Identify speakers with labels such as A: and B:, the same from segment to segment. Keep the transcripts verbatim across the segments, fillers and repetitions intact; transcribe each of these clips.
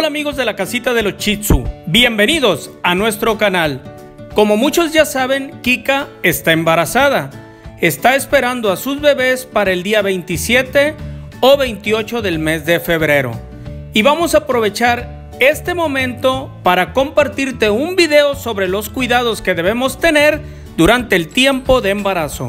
A: Hola amigos de la casita de los Shih Tzu, bienvenidos a nuestro canal. Como muchos ya saben, Kika está embarazada. Está esperando a sus bebés para el día veintisiete o veintiocho del mes de febrero. Y vamos a aprovechar este momento para compartirte un video sobre los cuidados que debemos tener durante el tiempo de embarazo.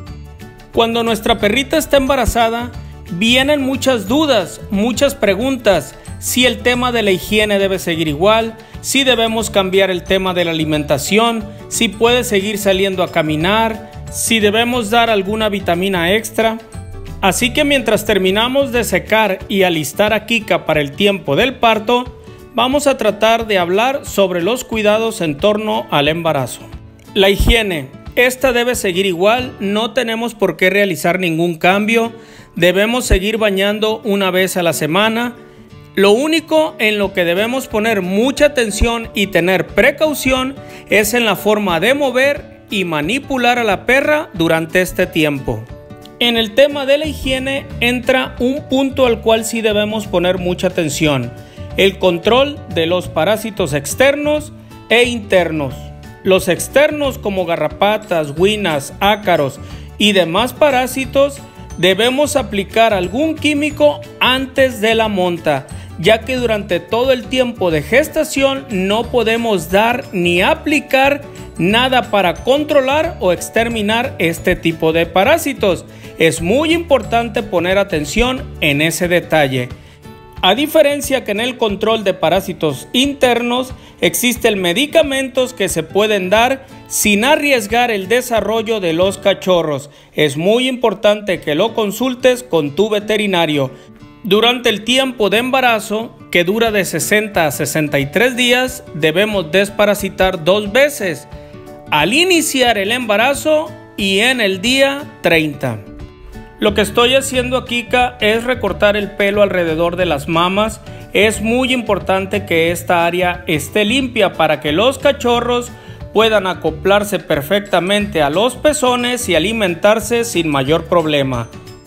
A: Cuando nuestra perrita está embarazada, vienen muchas dudas, muchas preguntas. Si el tema de la higiene debe seguir igual, si debemos cambiar el tema de la alimentación, si puede seguir saliendo a caminar, si debemos dar alguna vitamina extra. Así que mientras terminamos de secar y alistar a Kika para el tiempo del parto, vamos a tratar de hablar sobre los cuidados en torno al embarazo. La higiene, esta debe seguir igual, no tenemos por qué realizar ningún cambio, debemos seguir bañando una vez a la semana. Lo único en lo que debemos poner mucha atención y tener precaución es en la forma de mover y manipular a la perra durante este tiempo. En el tema de la higiene entra un punto al cual sí debemos poner mucha atención: el control de los parásitos externos e internos. Los externos, como garrapatas, guinas, ácaros y demás parásitos, debemos aplicar algún químico antes de la monta, ya que durante todo el tiempo de gestación no podemos dar ni aplicar nada para controlar o exterminar este tipo de parásitos. Es muy importante poner atención en ese detalle. A diferencia que en el control de parásitos internos, existen medicamentos que se pueden dar sin arriesgar el desarrollo de los cachorros. Es muy importante que lo consultes con tu veterinario. Durante el tiempo de embarazo, que dura de sesenta a sesenta y tres días, debemos desparasitar dos veces: al iniciar el embarazo y en el día treinta. Lo que estoy haciendo a Kika es recortar el pelo alrededor de las mamas. Es muy importante que esta área esté limpia para que los cachorros puedan acoplarse perfectamente a los pezones y alimentarse sin mayor problema.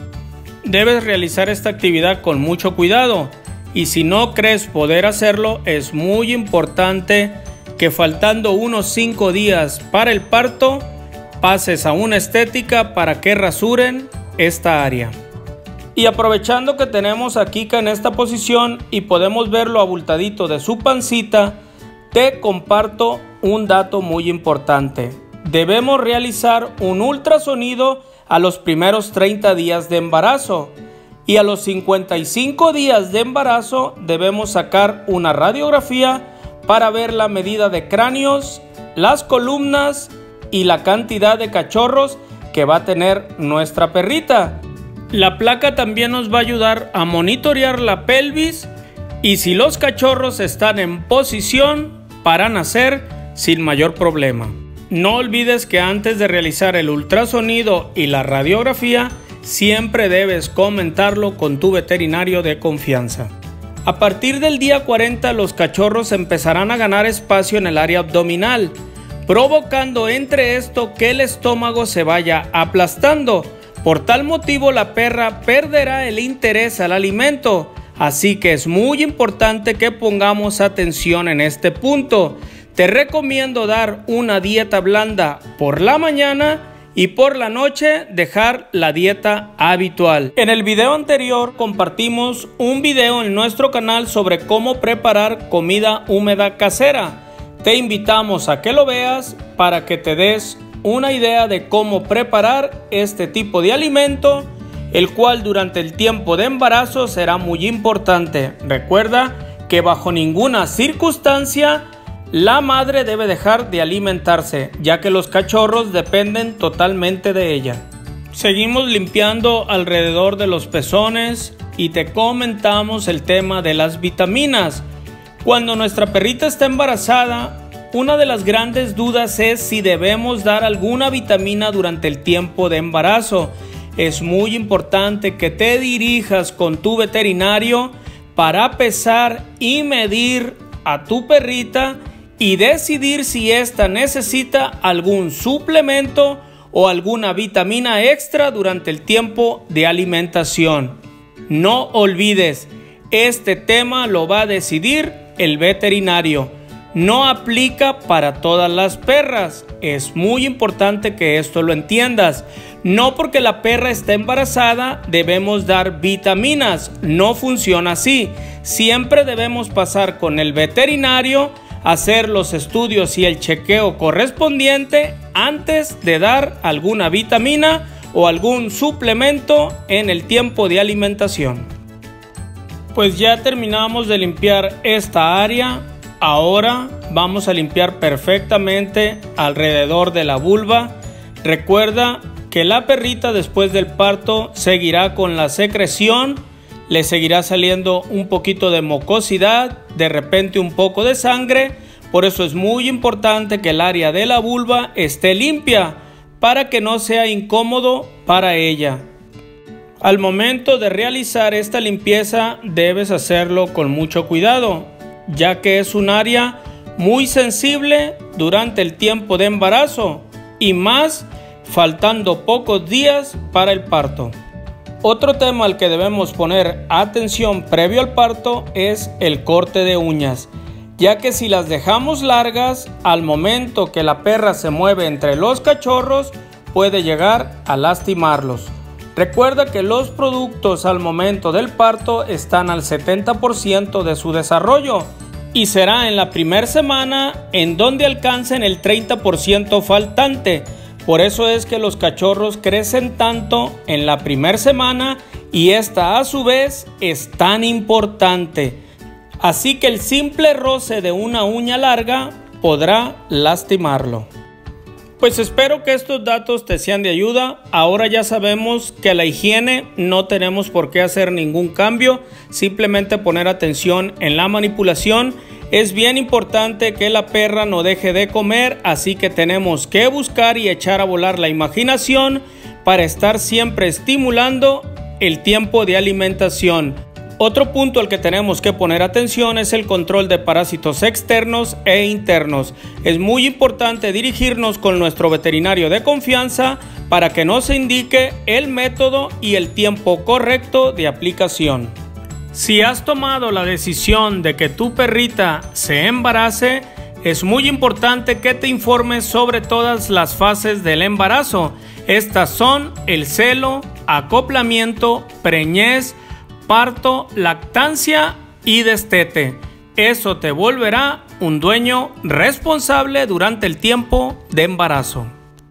A: Debes realizar esta actividad con mucho cuidado, y si no crees poder hacerlo, es muy importante que faltando unos cinco días para el parto, pases a una estética para que rasuren esta área. Y aprovechando que tenemos a Kika en esta posición y podemos ver lo abultadito de su pancita, te comparto un dato muy importante. Debemos realizar un ultrasonido a los primeros treinta días de embarazo, y a los cincuenta y cinco días de embarazo debemos sacar una radiografía para ver la medida de cráneos, las columnas y la cantidad de cachorros que va a tener nuestra perrita. La placa también nos va a ayudar a monitorear la pelvis y si los cachorros están en posición para nacer sin mayor problema. No olvides que antes de realizar el ultrasonido y la radiografía, siempre debes comentarlo con tu veterinario de confianza. A partir del día cuarenta, los cachorros empezarán a ganar espacio en el área abdominal, provocando entre esto que el estómago se vaya aplastando. Por tal motivo, la perra perderá el interés al alimento, así que es muy importante que pongamos atención en este punto. Te recomiendo dar una dieta blanda por la mañana y por la noche dejar la dieta habitual. En el video anterior compartimos un video en nuestro canal sobre cómo preparar comida húmeda casera. Te invitamos a que lo veas para que te des una idea de cómo preparar este tipo de alimento, el cual durante el tiempo de embarazo será muy importante. Recuerda que bajo ninguna circunstancia la madre debe dejar de alimentarse, ya que los cachorros dependen totalmente de ella. Seguimos limpiando alrededor de los pezones y te comentamos el tema de las vitaminas. Cuando nuestra perrita está embarazada, una de las grandes dudas es si debemos dar alguna vitamina durante el tiempo de embarazo. Es muy importante que te dirijas con tu veterinario para pesar y medir a tu perrita y decidir si ésta necesita algún suplemento o alguna vitamina extra durante el tiempo de alimentación. No olvides, Este tema lo va a decidir el veterinario. No aplica para todas las perras. Es muy importante que esto lo entiendas. No porque la perra esté embarazada debemos dar vitaminas. No funciona así. Siempre debemos pasar con el veterinario, hacer los estudios y el chequeo correspondiente antes de dar alguna vitamina o algún suplemento en el tiempo de alimentación. Pues ya terminamos de limpiar esta área. Ahora vamos a limpiar perfectamente alrededor de la vulva. Recuerda que la perrita después del parto seguirá con la secreción, le seguirá saliendo un poquito de mucosidad, de repente un poco de sangre. Por eso es muy importante que el área de la vulva esté limpia para que no sea incómodo para ella. Al momento de realizar esta limpieza debes hacerlo con mucho cuidado, ya que es un área muy sensible durante el tiempo de embarazo y más faltando pocos días para el parto. Otro tema al que debemos poner atención previo al parto es el corte de uñas, ya que si las dejamos largas, al momento que la perra se mueve entre los cachorros, puede llegar a lastimarlos. Recuerda que los productos al momento del parto están al setenta por ciento de su desarrollo y será en la primera semana en donde alcancen el treinta por ciento faltante. Por eso es que los cachorros crecen tanto en la primera semana y esta a su vez es tan importante. Así que el simple roce de una uña larga podrá lastimarlo. Pues espero que estos datos te sean de ayuda. Ahora ya sabemos que a la higiene no tenemos por qué hacer ningún cambio, simplemente poner atención en la manipulación. Es bien importante que la perra no deje de comer, así que tenemos que buscar y echar a volar la imaginación para estar siempre estimulando el tiempo de alimentación. Otro punto al que tenemos que poner atención es el control de parásitos externos e internos. Es muy importante dirigirnos con nuestro veterinario de confianza para que nos indique el método y el tiempo correcto de aplicación. Si has tomado la decisión de que tu perrita se embarace, es muy importante que te informes sobre todas las fases del embarazo. Estas son el celo, acoplamiento, preñez, parto, lactancia y destete. Eso te volverá un dueño responsable durante el tiempo de embarazo.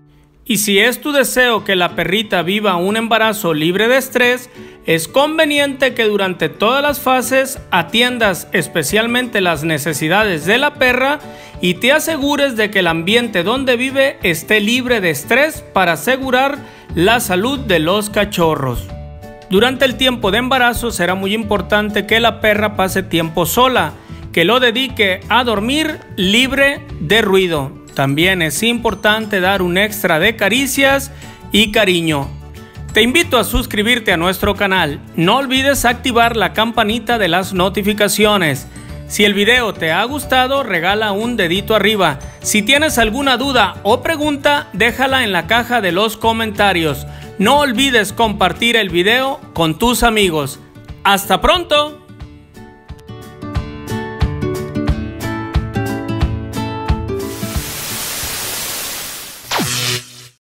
A: Y si es tu deseo que la perrita viva un embarazo libre de estrés, es conveniente que durante todas las fases atiendas especialmente las necesidades de la perra y te asegures de que el ambiente donde vive esté libre de estrés para asegurar la salud de los cachorros. Durante el tiempo de embarazo será muy importante que la perra pase tiempo sola, que lo dedique a dormir libre de ruido. También es importante dar un extra de caricias y cariño. Te invito a suscribirte a nuestro canal. No olvides activar la campanita de las notificaciones. Si el video te ha gustado, regala un dedito arriba. Si tienes alguna duda o pregunta, déjala en la caja de los comentarios. No olvides compartir el video con tus amigos. ¡Hasta pronto!